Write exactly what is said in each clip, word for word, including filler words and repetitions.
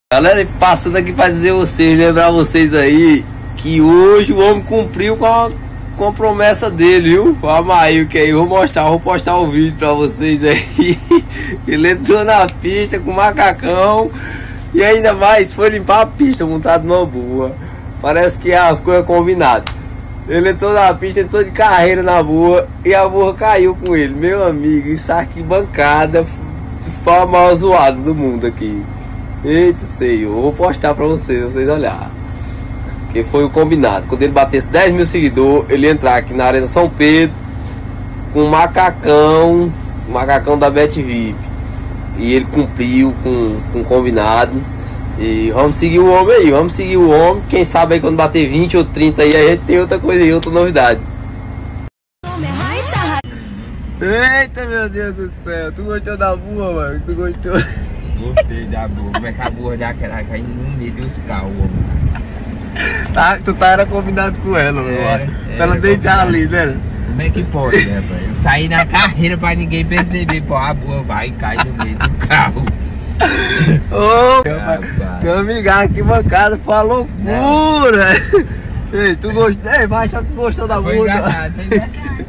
Galera, passando aqui pra dizer vocês, lembrar vocês aí que hoje o homem cumpriu com a, com a promessa dele, viu? O Amail, que aí eu vou mostrar, vou postar o vídeo pra vocês aí. Ele entrou na pista com o macacão e ainda mais foi limpar a pista montado numa boa. Parece que as coisas combinadas. Ele entrou na pista, entrou de carreira na boa e a boa caiu com ele. Meu amigo, isso aqui bancada foi a maior zoada do mundo aqui. Eita Senhor, vou postar pra vocês, vocês olharem. Que foi o combinado. Quando ele batesse dez mil seguidores, ele ia entrar aqui na Arena São Pedro com um macacão, um macacão da BetVip. E ele cumpriu com, com o combinado. E vamos seguir o homem aí, vamos seguir o homem. Quem sabe aí quando bater vinte ou trinta aí, a gente tem outra coisa aí, outra novidade. Eita, meu Deus do céu, tu gostou da burra, mano? Tu gostou? Gostei da burra, como é que a burra daquela caindo no meio dos carros, tá, tu tá era combinado com ela, meu amor. Ela deitar ali, né? Como é que pode, né, pai? Eu saí na carreira pra ninguém perceber, pô, a burra vai e cai no meio do carro. Ô, oh, meu amigão, que bancada, foi uma loucura! Ei, tu gostou? Ei, mas só que gostou da burra. Foi engraçado, foi engraçado.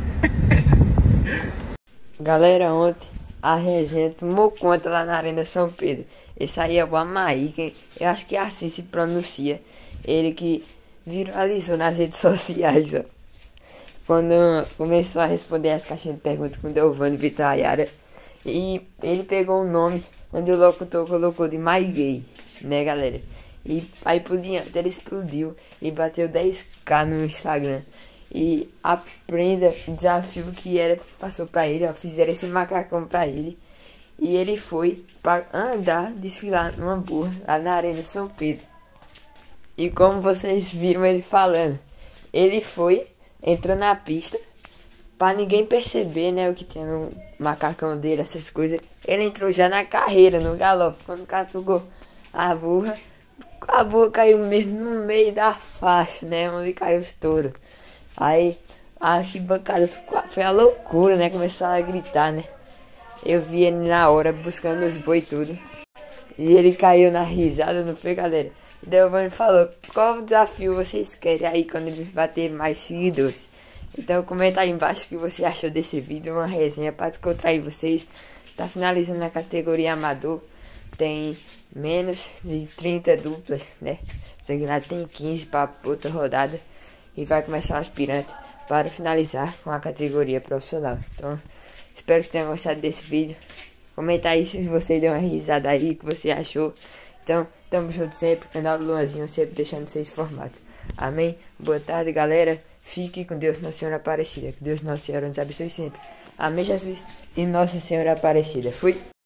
Galera, ontem a resenha tomou conta lá na Arena São Pedro. Esse aí é o Amaí, eu acho que é assim se pronuncia. Ele que viralizou nas redes sociais, ó. Quando começou a responder as caixinhas de perguntas com Delvani Vitayara. E ele pegou um nome onde o locutor colocou de My Gay, né, galera? E aí por diante ele explodiu e bateu dez k no Instagram. E a prenda, o desafio que era, passou pra ele, ó, fizeram esse macacão pra ele. E ele foi pra andar, desfilar numa burra lá na Arena São Pedro. E como vocês viram ele falando, ele foi, entrou na pista, pra ninguém perceber, né, o que tinha no macacão dele, essas coisas. Ele entrou já na carreira, no galope, quando catugou a burra, a burra caiu mesmo no meio da faixa, né, onde caiu os touros. Aí a arquibancada foi a loucura, né? Começaram a gritar, né? Eu vi ele na hora buscando os boi tudo. E ele caiu na risada, não foi, galera? O Delvani falou, qual desafio vocês querem aí quando ele bater mais seguidores? Então comenta aí embaixo o que você achou desse vídeo, uma resenha para descontrair vocês. Tá finalizando na categoria amador. Tem menos de trinta duplas, né? Sanguinário tem quinze para outra rodada. E vai começar o aspirante para finalizar com a categoria profissional. Então, espero que tenham gostado desse vídeo. Comenta aí se você deu uma risada aí, o que você achou. Então, tamo junto sempre, canal do Luanzinho, sempre deixando vocês informados. Amém? Boa tarde, galera. Fique com Deus, Nossa Senhora Aparecida. Que Deus, Nossa Senhora, nos abençoe sempre. Amém, Jesus e Nossa Senhora Aparecida. Fui.